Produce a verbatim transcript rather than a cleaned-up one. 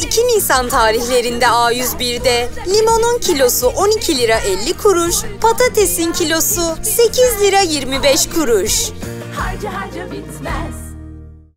iki Nisan tarihlerinde A yüz bir'de limonun kilosu on iki lira elli kuruş, patatesin kilosu sekiz lira yirmi beş kuruş. Harca harca bitmez.